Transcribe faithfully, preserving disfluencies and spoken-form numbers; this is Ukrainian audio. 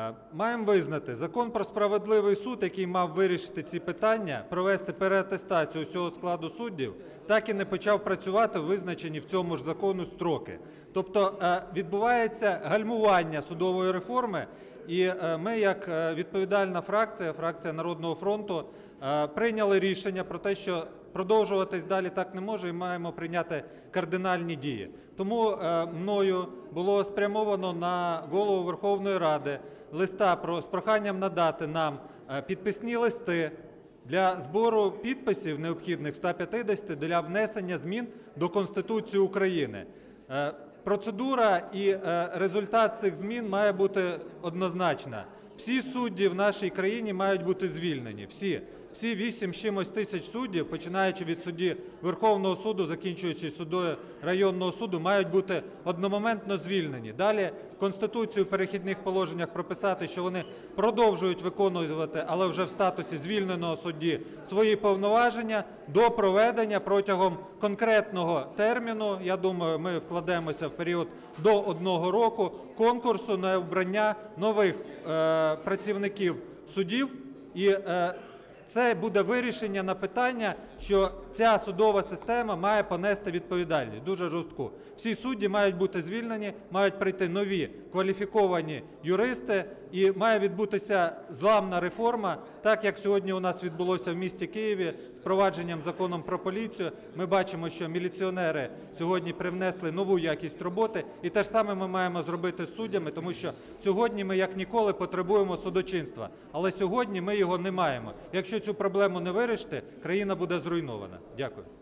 Маємо визнати, Закон про справедливий суд, який мав вирішити ці питання, провести переатестацію всього складу суддів, так і не почав працювати в визначені в цьому ж закону строки. Тобто відбувається гальмування судової реформи, і ми, як відповідальна фракція, фракція Народного фронту, прийняли рішення про те, що продовжуватись далі так не може і маємо прийняти кардинальні дії. Тому мною було спрямовано на Голову Верховної Ради листа про, з проханням надати нам підписні листи для збору підписів необхідних ста п'ятдесяти для внесення змін до Конституції України. Процедура і результат цих змін має бути однозначна. Всі судді в нашій країні мають бути звільнені. Всі. Всі вісім з чимось тисяч суддів, починаючи від судді Верховного суду, закінчуючи суддею районного суду, мають бути одномоментно звільнені. Далі в Конституції в перехідних положеннях прописати, що вони продовжують виконувати, але вже в статусі звільненого судді, свої повноваження до проведення протягом конкретного терміну, я думаю, ми вкладемося в період до одного року, конкурсу на обрання нових е, працівників судів. І е, це буде вирішення на питання, що ця судова система має понести відповідальність, дуже жорстку. Всі судді мають бути звільнені, мають прийти нові кваліфіковані юристи, і має відбутися зламна реформа, так як сьогодні у нас відбулося в місті Києві з впровадженням Закону про поліцію. Ми бачимо, що міліціонери сьогодні привнесли нову якість роботи, і те ж саме ми маємо зробити з суддями, тому що сьогодні ми як ніколи потребуємо судочинства, але сьогодні ми його не маємо. Якщо цю проблему не вирішити, країна буде зруйнована. Дякую.